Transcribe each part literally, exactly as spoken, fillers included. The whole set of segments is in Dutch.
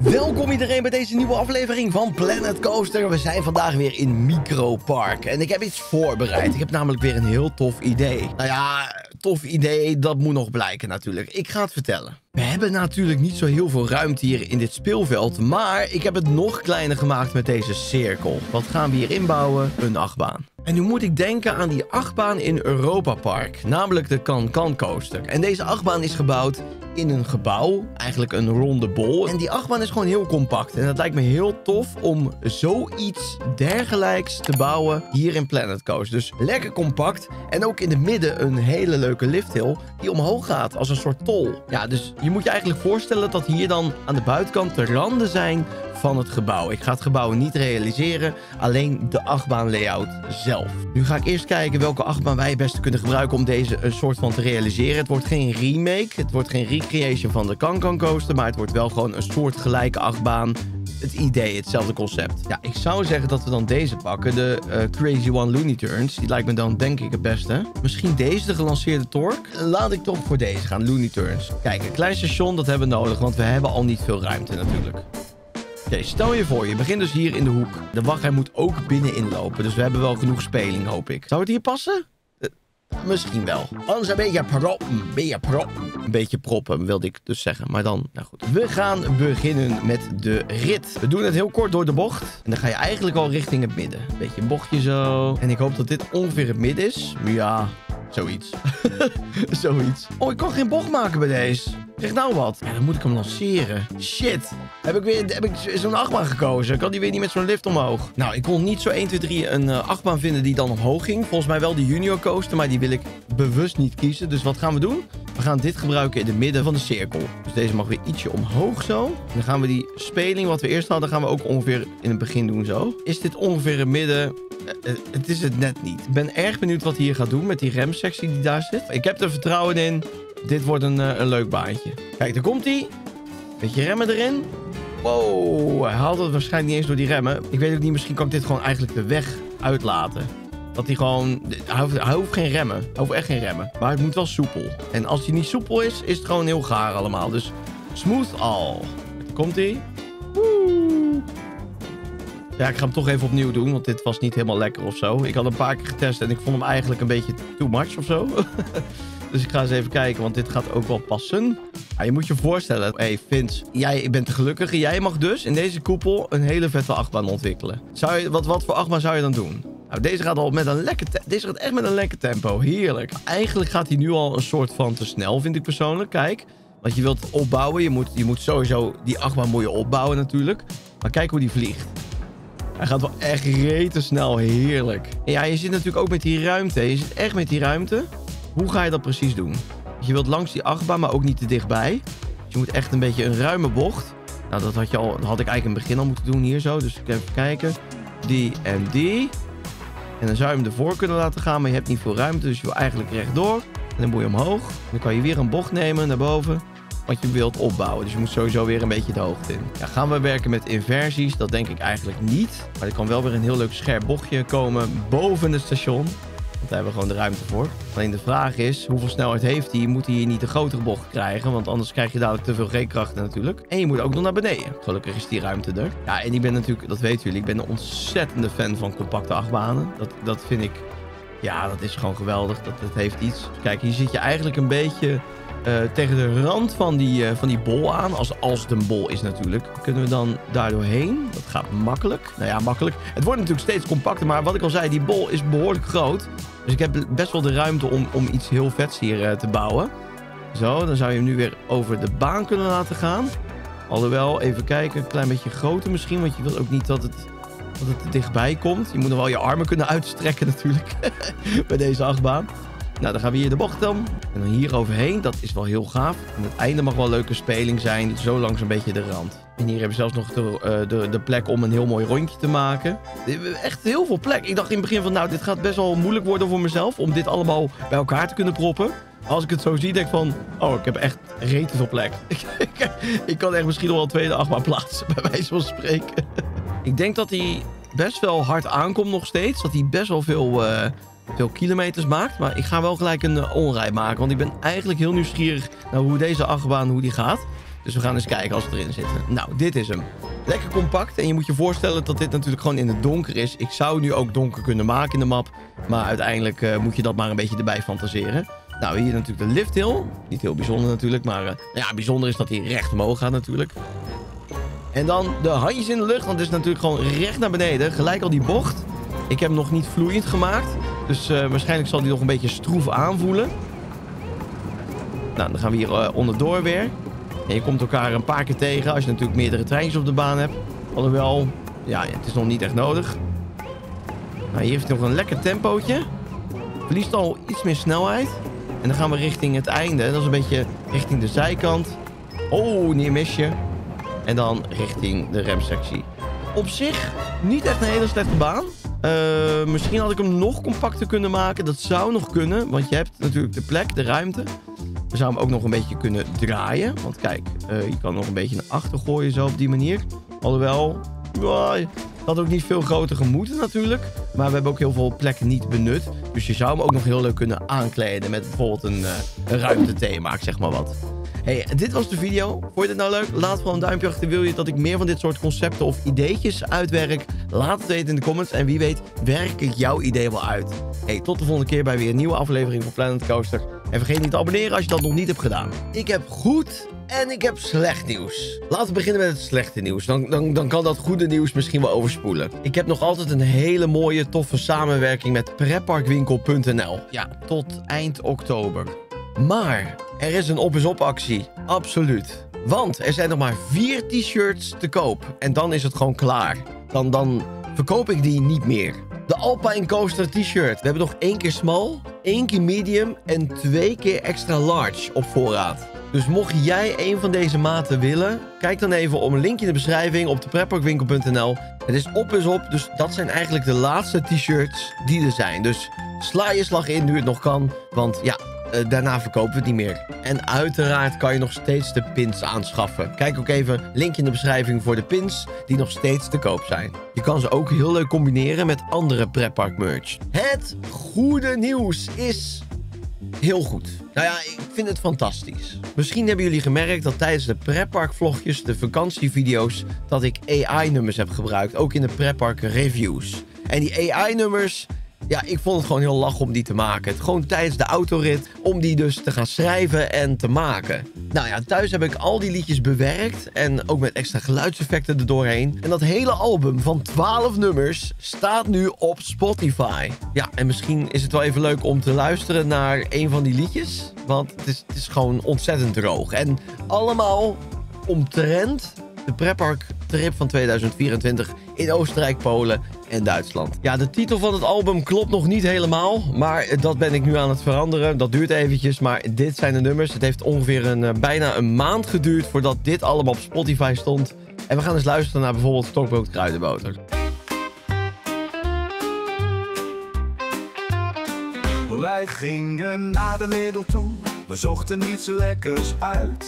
Welkom iedereen bij deze nieuwe aflevering van Planet Coaster. We zijn vandaag weer in Micro Park. En ik heb iets voorbereid. Ik heb namelijk weer een heel tof idee. Nou ja, tof idee, dat moet nog blijken natuurlijk. Ik ga het vertellen. We hebben natuurlijk niet zo heel veel ruimte hier in dit speelveld. Maar ik heb het nog kleiner gemaakt met deze cirkel. Wat gaan we hier inbouwen? Een achtbaan. En nu moet ik denken aan die achtbaan in Europa Park. Namelijk de Can-Can Coaster. En deze achtbaan is gebouwd in een gebouw. Eigenlijk een ronde bol. En die achtbaan is gewoon heel compact. En het lijkt me heel tof om zoiets dergelijks te bouwen hier in Planet Coaster. Dus lekker compact. En ook in het midden een hele leuke lifthill die omhoog gaat als een soort tol. Ja, dus je moet je eigenlijk voorstellen dat hier dan aan de buitenkant de randen zijn van het gebouw. Ik ga het gebouw niet realiseren, alleen de achtbaan layout zelf. Nu ga ik eerst kijken welke achtbaan wij het beste kunnen gebruiken om deze een soort van te realiseren. Het wordt geen remake, het wordt geen recreation van de Can-Can Coaster, maar het wordt wel gewoon een soort gelijke achtbaan. Het idee, hetzelfde concept. Ja, ik zou zeggen dat we dan deze pakken. De uh, Crazy One Looney Tunes. Die lijkt me dan denk ik het beste. Misschien deze, de gelanceerde Torque. Laat ik toch voor deze gaan, Looney Tunes. Kijk, een klein station, dat hebben we nodig, want we hebben al niet veel ruimte natuurlijk. Oké, okay, stel je voor, je begint dus hier in de hoek. De wachtrij moet ook binnenin lopen, dus we hebben wel genoeg speling, hoop ik. Zou het hier passen? Uh, misschien wel. Anders een beetje proppen, een beetje proppen. Een beetje proppen, wilde ik dus zeggen. Maar dan, nou goed. We gaan beginnen met de rit. We doen het heel kort door de bocht. En dan ga je eigenlijk al richting het midden. Een beetje een bochtje zo. En ik hoop dat dit ongeveer het midden is. Ja, zoiets. Zoiets. Oh, ik kan geen bocht maken bij deze. Zeg nou wat. Ja, dan moet ik hem lanceren. Shit. Heb ik weer heb ik zo'n achtbaan gekozen? Kan die weer niet met zo'n lift omhoog? Nou, ik kon niet zo één, twee, drie een uh, achtbaan vinden die dan omhoog ging. Volgens mij wel de Junior Coaster, maar die wil ik bewust niet kiezen. Dus wat gaan we doen? We gaan dit gebruiken in het midden van de cirkel. Dus deze mag weer ietsje omhoog zo. En dan gaan we die speling wat we eerst hadden, gaan we ook ongeveer in het begin doen zo. Is dit ongeveer het midden? Uh, het is het net niet. Ik ben erg benieuwd wat hij hier gaat doen met die remsectie die daar zit. Ik heb er vertrouwen in. Dit wordt een, uh, een leuk baantje. Kijk, daar komt hij. Beetje remmen erin. Wow, hij haalt het waarschijnlijk niet eens door die remmen. Ik weet ook niet, misschien kan ik dit gewoon eigenlijk de weg uitlaten. Dat hij gewoon... Hij hoeft, hij hoeft geen remmen. Hij hoeft echt geen remmen. Maar het moet wel soepel. En als hij niet soepel is, is het gewoon heel gaar allemaal. Dus smooth al. Komt hij. Woe. Ja, ik ga hem toch even opnieuw doen, want dit was niet helemaal lekker of zo. Ik had een paar keer getest en ik vond hem eigenlijk een beetje too much of zo. Dus ik ga eens even kijken, want dit gaat ook wel passen. Ja, je moet je voorstellen, hé hey Vince, jij bent de gelukkige. Jij mag dus in deze koepel een hele vette achtbaan ontwikkelen. Zou je, wat, wat voor achtbaan zou je dan doen? Nou, deze gaat al met een lekker deze gaat echt met een lekker tempo. Heerlijk. Eigenlijk gaat hij nu al een soort van te snel, vind ik persoonlijk. Kijk, want je wilt opbouwen. Je moet, je moet sowieso die achtbaan moet je opbouwen natuurlijk. Maar kijk hoe die vliegt. Hij gaat wel echt rete snel. Heerlijk. En ja, je zit natuurlijk ook met die ruimte. Je zit echt met die ruimte. Hoe ga je dat precies doen? Je wilt langs die achtbaan, maar ook niet te dichtbij. Dus je moet echt een beetje een ruime bocht. Nou, dat had, je al, dat had ik eigenlijk in het begin al moeten doen hier zo. Dus even kijken. Die en die. En dan zou je hem ervoor kunnen laten gaan, maar je hebt niet veel ruimte. Dus je wil eigenlijk rechtdoor. En dan moet je omhoog. Dan kan je weer een bocht nemen naar boven. Wat je wilt opbouwen. Dus je moet sowieso weer een beetje de hoogte in. Ja, gaan we werken met inversies? Dat denk ik eigenlijk niet. Maar er kan wel weer een heel leuk scherp bochtje komen boven het station. Want daar hebben we gewoon de ruimte voor. Alleen de vraag is, hoeveel snelheid heeft hij? Moet hij hier niet een grotere bocht krijgen? Want anders krijg je dadelijk te veel G-krachten natuurlijk. En je moet ook nog naar beneden. Gelukkig is die ruimte er. Ja, en ik ben natuurlijk, dat weten jullie, ik ben een ontzettende fan van compacte achtbanen. Dat, dat vind ik, ja, dat is gewoon geweldig. Dat, dat heeft iets. Dus kijk, hier zit je eigenlijk een beetje uh, tegen de rand van die, uh, van die bol aan. Als, als het een bol is natuurlijk. Kunnen we dan daar doorheen? Dat gaat makkelijk. Nou ja, makkelijk. Het wordt natuurlijk steeds compacter. Maar wat ik al zei, die bol is behoorlijk groot. Dus ik heb best wel de ruimte om, om iets heel vets hier uh, te bouwen. Zo, dan zou je hem nu weer over de baan kunnen laten gaan. Alhoewel, even kijken, een klein beetje groter misschien. Want je wilt ook niet dat het, dat het er dichtbij komt. Je moet nog wel je armen kunnen uitstrekken natuurlijk. Bij deze achtbaan. Nou, dan gaan we hier de bocht dan. En dan hier overheen. Dat is wel heel gaaf. En het einde mag wel een leuke speling zijn. Zo langs een beetje de rand. En hier hebben we zelfs nog de, uh, de, de plek om een heel mooi rondje te maken. Echt heel veel plek. Ik dacht in het begin van, nou, dit gaat best wel moeilijk worden voor mezelf. Om dit allemaal bij elkaar te kunnen proppen. Als ik het zo zie, denk ik van, oh, ik heb echt rete veel plek. Ik kan echt misschien nog wel een tweede achtbaan plaatsen, bij wijze van spreken. Ik denk dat hij best wel hard aankomt nog steeds. Dat hij best wel veel... Uh, veel kilometers maakt. Maar ik ga wel gelijk een uh, onrij maken. Want ik ben eigenlijk heel nieuwsgierig naar hoe deze achtbaan hoe die gaat. Dus we gaan eens kijken als we erin zitten. Nou, dit is hem. Lekker compact. En je moet je voorstellen dat dit natuurlijk gewoon in het donker is. Ik zou nu ook donker kunnen maken in de map. Maar uiteindelijk uh, moet je dat maar een beetje erbij fantaseren. Nou, hier natuurlijk de lift hill. Niet heel bijzonder natuurlijk. Maar uh, ja, bijzonder is dat hij recht omhoog gaat natuurlijk. En dan de handjes in de lucht. Want het is natuurlijk gewoon recht naar beneden. Gelijk al die bocht. Ik heb hem nog niet vloeiend gemaakt. Dus uh, waarschijnlijk zal hij nog een beetje stroef aanvoelen. Nou, dan gaan we hier uh, onderdoor weer. En je komt elkaar een paar keer tegen als je natuurlijk meerdere treintjes op de baan hebt. Alhoewel, ja, het is nog niet echt nodig. Nou, hier heeft hij nog een lekker tempootje. Verliest al iets meer snelheid. En dan gaan we richting het einde. Dat is een beetje richting de zijkant. Oh, neer misje. En dan richting de remsectie. Op zich niet echt een hele slechte baan. Uh, misschien had ik hem nog compacter kunnen maken. Dat zou nog kunnen. Want je hebt natuurlijk de plek, de ruimte. We zouden hem ook nog een beetje kunnen draaien. Want kijk, uh, je kan nog een beetje naar achter gooien zo op die manier. Alhoewel, uh, het had ook niet veel groter gemoeten natuurlijk. Maar we hebben ook heel veel plekken niet benut. Dus je zou hem ook nog heel leuk kunnen aankleden met bijvoorbeeld een, uh, een ruimtethema, ik zeg maar wat. Hey, dit was de video. Vond je dit nou leuk? Laat vooral een duimpje achter. Wil je dat ik meer van dit soort concepten of ideetjes uitwerk? Laat het weten in de comments. En wie weet, werk ik jouw idee wel uit. Hey, tot de volgende keer bij weer een nieuwe aflevering van Planet Coaster. En vergeet niet te abonneren als je dat nog niet hebt gedaan. Ik heb goed en ik heb slecht nieuws. Laten we beginnen met het slechte nieuws. Dan, dan, dan kan dat goede nieuws misschien wel overspoelen. Ik heb nog altijd een hele mooie, toffe samenwerking met pretparkwinkel punt n l. Ja, tot eind oktober. Maar er is een op-is-op actie. Absoluut. Want er zijn nog maar vier t-shirts te koop. En dan is het gewoon klaar. Dan, dan verkoop ik die niet meer. De Alpine Coaster t-shirt. We hebben nog één keer small, één keer medium en twee keer extra large op voorraad. Dus mocht jij een van deze maten willen, kijk dan even op een link in de beschrijving op de pretparkwinkel punt n l. Het is op is op, dus dat zijn eigenlijk de laatste t-shirts die er zijn. Dus sla je slag in nu het nog kan, want ja, uh, daarna verkopen we het niet meer. En uiteraard kan je nog steeds de pins aanschaffen. Kijk ook even, link in de beschrijving voor de pins die nog steeds te koop zijn. Je kan ze ook heel leuk combineren met andere pretpark merch. Het goede nieuws is heel goed. Nou ja, ik vind het fantastisch. Misschien hebben jullie gemerkt dat tijdens de pretpark vlogjes, de vakantievideo's, dat ik A I-nummers heb gebruikt. Ook in de pretpark reviews. En die A I-nummers, ja, ik vond het gewoon heel lach om die te maken. Het gewoon tijdens de autorit, om die dus te gaan schrijven en te maken. Nou ja, thuis heb ik al die liedjes bewerkt en ook met extra geluidseffecten erdoorheen. En dat hele album van twaalf nummers staat nu op Spotify. Ja, en misschien is het wel even leuk om te luisteren naar een van die liedjes. Want het is, het is gewoon ontzettend droog. En allemaal omtrent de pretpark trip van tweeduizend vierentwintig in Oostenrijk, Polen en Duitsland. Ja, de titel van het album klopt nog niet helemaal, maar dat ben ik nu aan het veranderen. Dat duurt eventjes, maar dit zijn de nummers. Het heeft ongeveer een, uh, bijna een maand geduurd voordat dit allemaal op Spotify stond. En we gaan eens luisteren naar bijvoorbeeld Stokbrood Kruidenboter. Wij gingen naar de Lidl toe, we zochten iets lekkers uit.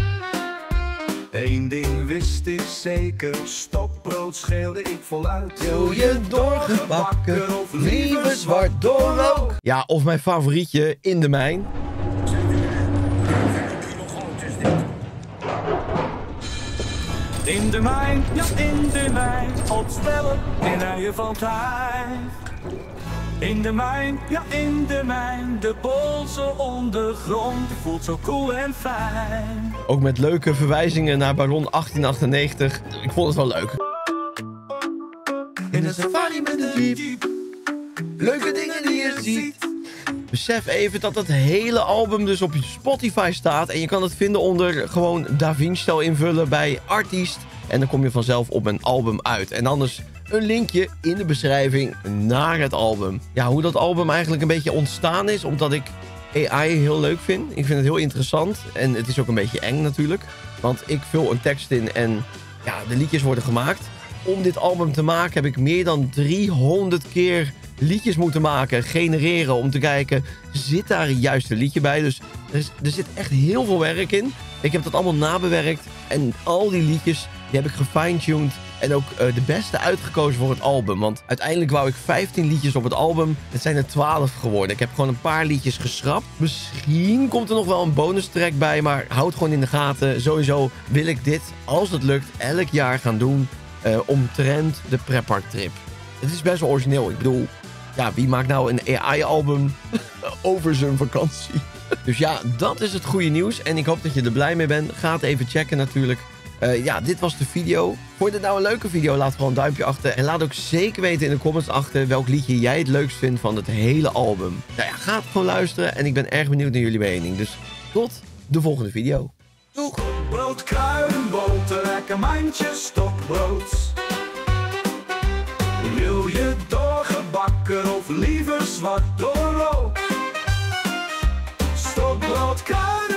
Eén ding wist ik zeker, stokbrood scheelde ik voluit. Wil je doorgebakken of liever zwart doorrook? Ja, of mijn favorietje, In de Mijn. In de mijn, ja in de mijn, opstellen in eigen van tijd. In de mijn, ja in de mijn, de Poolse ondergrond voelt zo cool en fijn. Ook met leuke verwijzingen naar Baron achttien achtennegentig. Ik vond het wel leuk. In de safari met de jeep, leuke dingen die je ziet. Besef even dat het hele album dus op Spotify staat. En je kan het vinden onder gewoon DaVinci invullen bij Artiest. En dan kom je vanzelf op een album uit. En anders een linkje in de beschrijving naar het album. Ja, hoe dat album eigenlijk een beetje ontstaan is, omdat ik A I heel leuk vind. Ik vind het heel interessant en het is ook een beetje eng natuurlijk. Want ik vul een tekst in en ja, de liedjes worden gemaakt. Om dit album te maken heb ik meer dan driehonderd keer liedjes moeten maken, genereren, om te kijken, zit daar een juiste liedje bij? Dus er, is, er zit echt heel veel werk in. Ik heb dat allemaal nabewerkt en al die liedjes Die heb ik gefine-tuned en ook uh, de beste uitgekozen voor het album. Want uiteindelijk wou ik vijftien liedjes op het album. Het zijn er twaalf geworden. Ik heb gewoon een paar liedjes geschrapt. Misschien komt er nog wel een bonus track bij, maar houd gewoon in de gaten. Sowieso wil ik dit, als het lukt, elk jaar gaan doen uh, omtrent de pretparktrip. Het is best wel origineel. Ik bedoel, ja, wie maakt nou een A I-album over zijn vakantie? Dus ja, dat is het goede nieuws. En ik hoop dat je er blij mee bent. Ga het even checken natuurlijk. Uh, ja, dit was de video. Vond je dit nou een leuke video? Laat gewoon een duimpje achter. En laat ook zeker weten in de comments achter welk liedje jij het leukst vindt van het hele album. Nou ja, ga het gewoon luisteren. En ik ben erg benieuwd naar jullie mening. Dus tot de volgende video. Doeg! Brood, kruidenboter, lekker mandje, stokbrood. Wil je doorgebakken of liever zwart doorrood? Stokbrood, kruiden.